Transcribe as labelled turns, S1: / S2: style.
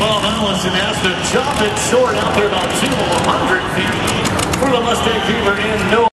S1: Rob Allison has to chop it short out there about 2